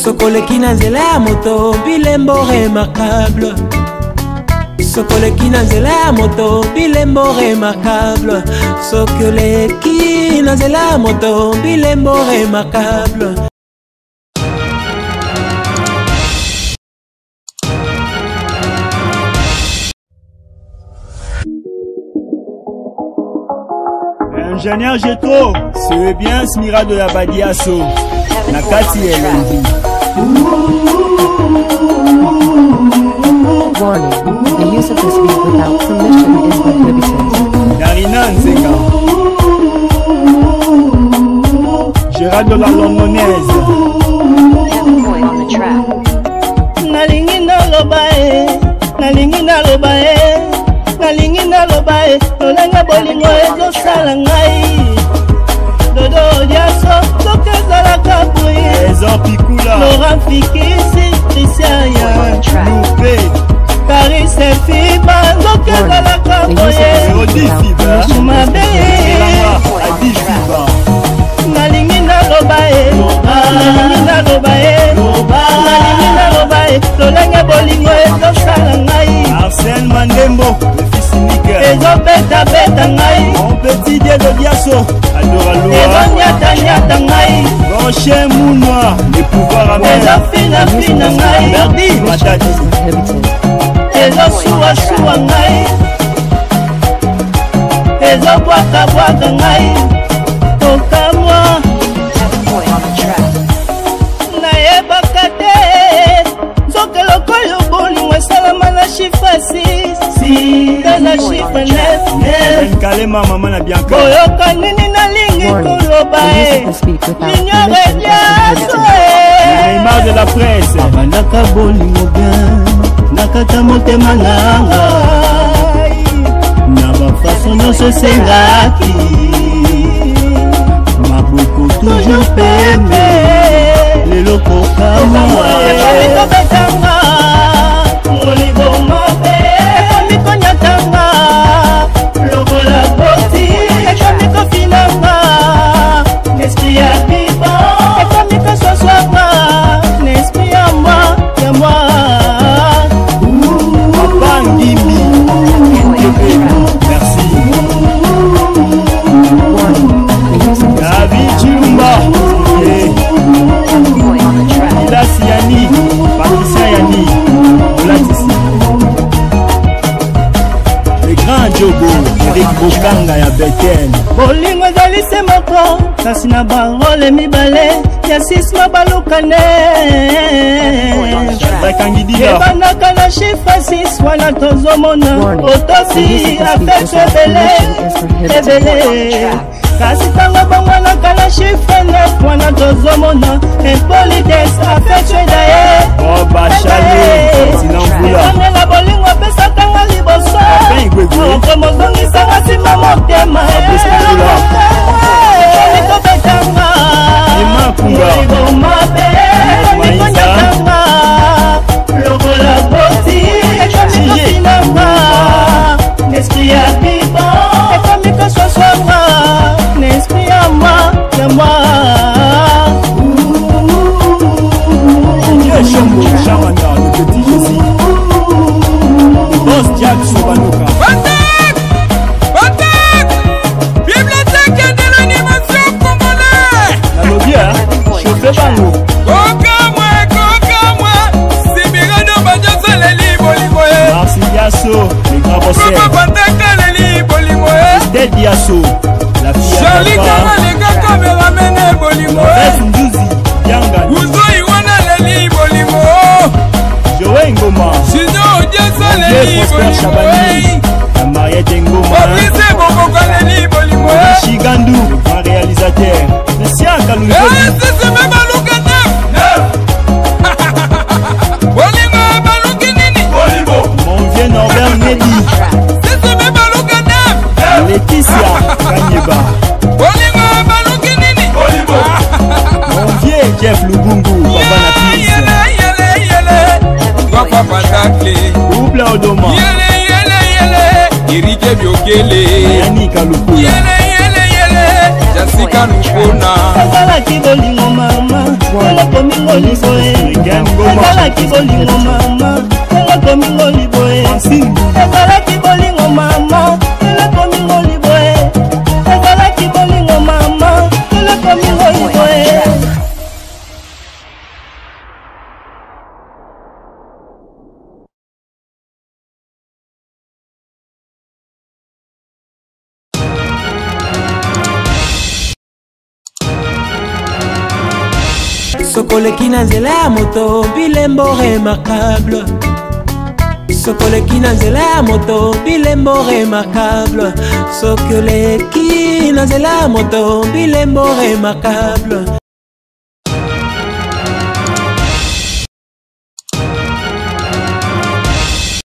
Sokoleki na nzela ya moto bilembo remarquable. Sokoleki na nzela ya moto bilembo remarquable. Sokoleki na nzela ya moto bilembo remarquable. Ingénieur Jetro, c'est bien Smira de la Badiasso. Nakati Elendi. Warning, the use of this beat without permission is prohibited. Darina Nzenga. Gérald de la Longonaise. Nalingi nalobae, nalingi nalobae, nalingi nalobae, lolenga bolingo ezosala ngai. Dodo diaso, soki ezalaka boye. Trésor Pikula. Laurent Fikisi, Christian Loupé. Caris Fiba, soki ezalaka boye. Rodi Fiba. Mabe. Adi Fiba. Nalingi nalobae, nalingi nalobae, nalingi nalobae, lolenga bolingo ezosala ngai. Arsène Mandembo, le fils unique. Ezobeta beta ngai. Mon petit Dieu de Diasso, Adora Loa. Ezonyata nyata ngai. Rocher Mounoir, les pouvoirs amers. Ezofina fina ngai. Merdi, Matadi. Ezosuwa suwa ngai. Ezobwaka bwaka ngai. Tokamwa. Nayebaka te. Soki lokoyo bolingo esalama na chiffre 6 na chiffre 9. Kalema mama na Bianca. Oyoka nini nalingi koloba e. Lignore diaso e. Neymar de la presse. Abandaka bolingo bien. Nakata motema nanga. Na bafaso nyonso esengaki. Maboko toujours pembe. Lelo kokama. Ekobetanga. Molingo mabe. Ekonyatanga. Lokola boti. Ekofinanga. L'esprit ya biba. Ekososwanga. L'esprit ya moi. Ya moi. Papa Ngimi. Merci. David Chumba. Ilas Yani. Patricia Yani. Olatisi. Le grand Diogo. Eric Bokanga ya Beten. Bolingo ezali se moko. Kasi na barole mibale. Ya sisma balukane. Ebandaka na chiffre 6 wana tozomona. Otosi afetu ebele. Kasi tanga bangwanaka na chiffre 9 wana tozomona. Empolides afetu edaye. Oh Bachale. Sinambula. Ekanela bolingo apesakanga liboso. Okomozongisanga sima motema. Ekobetanga. Molingo mabe. Ekonyatanga. Lokola boti. Ekofinanga. L'esprit ya biba. Ekomikososwanga. L'esprit ya moi. Ya moi. Chambo, Chamana, le petit Jésus. Boss Jack Sobanoka. Bibliothèque de l'animation congolaise. Nalobia, chauffeur bango. Kokamwa, Simirano Badjoso Leli Bolimoe. Marciliasso, les grands bosseurs. Papa Leli Bolimoe. Ted Diasso, la fille à Charlie Kama, les gars comme Ramene Bolimoe. Ndouzi, Yanga. Ouzo Iwana Leli Bolimo. Joël Ngoma. Sinon, Diaso Leli Bolimoe. La Mariette Ngoma. Fabrice Bokoko Leli Bolimoe. Chigandu, le grand réalisateur. Le sien Kalouzou. C'est même Balouka Bolimo, Balouki Nini. Mon vieux Norbert Nedi. C'est même Balouka Laetitia Kanyeba. Bolimo, Balouki Nini. Mon vieux Jeff Lugungu. Papa na piste. Papa Takle. Oubla Odoma. Irike Biokele. Yannick Alukula. Jessica Nukona. Kazalaki bolingo mama. Kolokomi ngoliso e. ezalaki bolingo mama telekomi ngoliboye ezalaki bolingo mama telekomi ngoliboye ezalaki bolingo mama telekomi ngoliboye. sokoleki na nzela ya moto bilembo remarquable sokoleki na nzela ya moto bilembo remarquable sokoleki na nzela ya moto bilembo remarquable